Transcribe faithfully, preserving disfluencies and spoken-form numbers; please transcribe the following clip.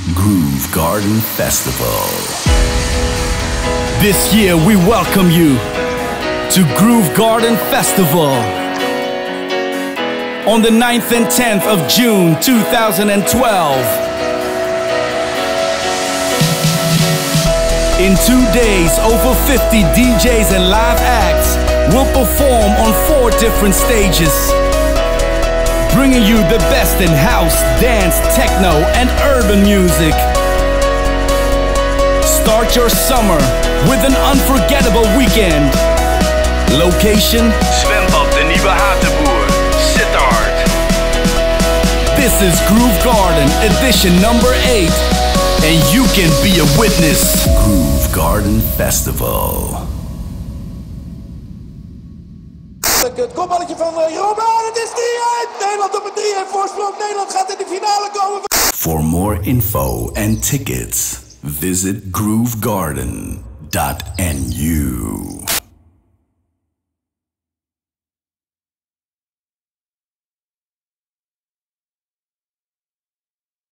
Groove Garden Festival. This year we welcome you to Groove Garden Festival on the ninth and tenth of June two thousand twelve. In two days, over fifty D Js and live acts will perform on four different stages, bringing you the best in house, dance, techno, and urban music. Start your summer with an unforgettable weekend. Location: Zwembad de Nieuwe Hatenboer, Sittard. This is Groove Garden edition number eight, and you can be a witness. Groove Garden Festival. Het kopballetje van Robben, het is drie een! Nederland op een drie een voorsprong. Nederland gaat in de finale komen. For more info and tickets, visit groove garden dot n u.